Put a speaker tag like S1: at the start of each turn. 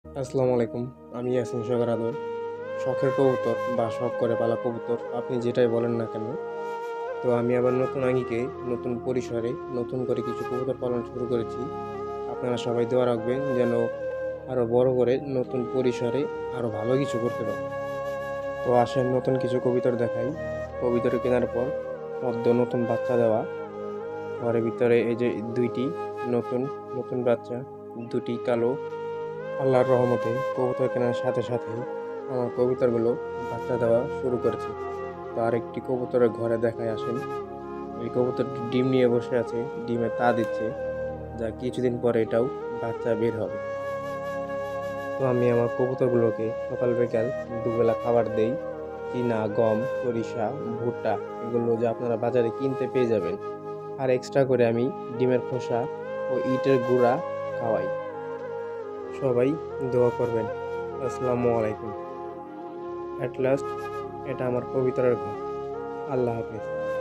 S1: আসসালামু আলাইকুম। আমি ইয়াসিন সাগর আদর। শখের কবুতর বা শখ করে পালা কবুতর আপনি যেটাই বলেন না কেন, তো আমি আবার নতুন আঙ্গিকে, নতুন পরিসরে, নতুন করে কিছু কবুতর পালন শুরু করেছি। আপনারা সবাই দোয়া রাখবেন যেন আরও বড় করে নতুন পরিসরে আরও ভালো কিছু করতে পারি। তো আসেন নতুন কিছু কবুতর দেখাই। কবুতর কেনার পর সদ্য নতুন বাচ্চা দেওয়া, ঘরের ভিতরে এই যে দুইটি নতুন নতুন বাচ্চা, দুটি কালো। আল্লাহর রহমতে কবুতর কেনার সাথে সাথে আমার কবুতরগুলো বাচ্চা দেওয়া শুরু করেছে। তো আরেকটি কবুতরের ঘরে দেখায় আসেন। এই কবুতরটি ডিম নিয়ে বসে আছে, ডিমে তা দিচ্ছে, যা কিছুদিন পরে এটাও বাচ্চা বের হবে। তো আমি আমার কবুতরগুলোকে সকাল বিকাল দুবেলা খাবার দেই। চীনা, গম, সরিষা, ভুট্টা, এগুলো যে আপনারা বাজারে কিনতে পেয়ে যাবেন। আর এক্সট্রা করে আমি ডিমের খোসা ও ইটের গুঁড়া খাওয়াই। সবাই দোয়া করবেন। আসসালামু আলাইকুম। অ্যাট লাস্ট এটা আমার কবিতার ঘর। আল্লাহ হাফেজ।